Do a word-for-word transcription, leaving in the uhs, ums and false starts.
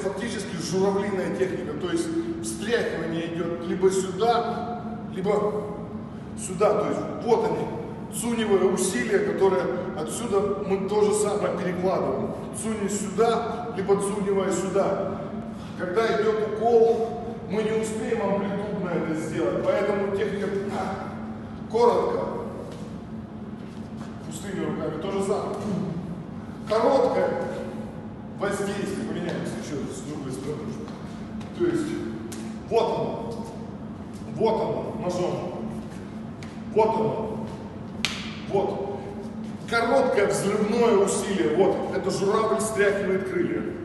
фактически журавлиная техника, то есть встряхивание идет либо сюда, либо сюда, то есть вот они, цуневое усилие, которое отсюда мы то же самое перекладываем. Цуни сюда, либо цуневое сюда. Когда идет укол, мы не успеем амплитудно это сделать, поэтому техника коротко, пустыми руками, то же самое. Короткое воздействие, поменяемся еще раз с другой стороны. То есть, вот оно, вот оно, ножом, вот оно, вот. Короткое взрывное усилие, вот, это журавль стряхивает крылья.